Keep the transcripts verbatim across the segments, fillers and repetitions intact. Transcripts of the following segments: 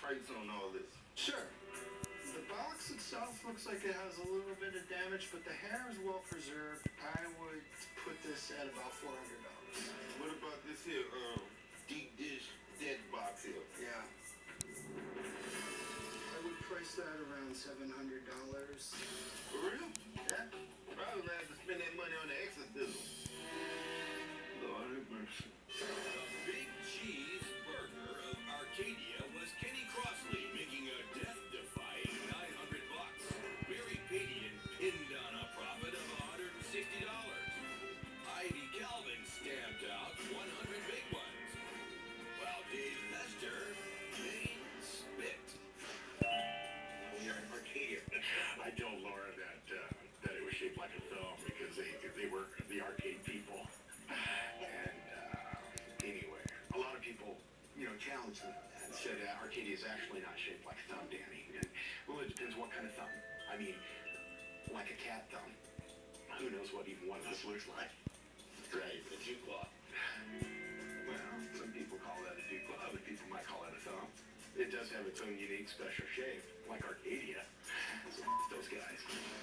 price on all this? Sure. The box itself looks like it has a little bit of damage, but the hair is well preserved. I would put this at about four hundred dollars. What about this here, um, deep dish dead box here? Yeah. I would price that around seven hundred dollars. For real? Yeah. Probably gonna have to spend that money on the exorcism. Lord have mercy. The Big Cheese Burger of Arcadia was Kenny Crossley making a death-defying nine hundred bucks. Barry Padian pinned on a profit of one hundred sixty dollars. Ivy Calvin stamped out one hundred big ones. While Dave Lester made spit. Here in Arcadia, I told Laura that uh, that it was shaped like a thumb because they they were the arcade people. And uh, anyway, a lot of people, you know, challenged them and said uh, Arcadia is actually not shaped like a thumb, Danny. And well, it depends what kind of thumb. I mean, like a cat thumb. Who knows what even one of us looks like? Right, a dew claw. Well, some people call that a dew claw. Other people might call that a thumb. It does have its own unique special shape, like Arcadia. So those guys.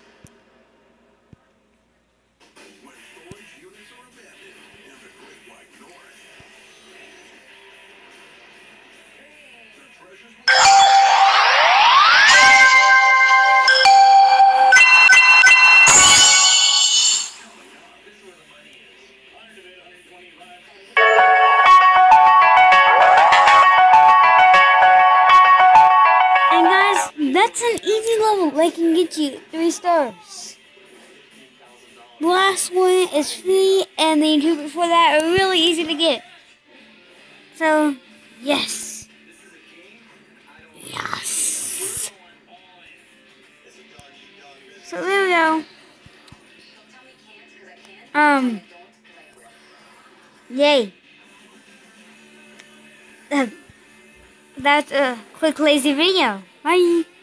When storage units are abandoned in the Great White North, the treasures will... Coming up, this is where the money is. one hundred of it, one hundred twenty-five. And guys, that's an easy level. They can get you three stars. The last one is free, and the two before that are really easy to get. So, yes. Yes. So there we go. Um. Yay. That's a quick, lazy video. Bye.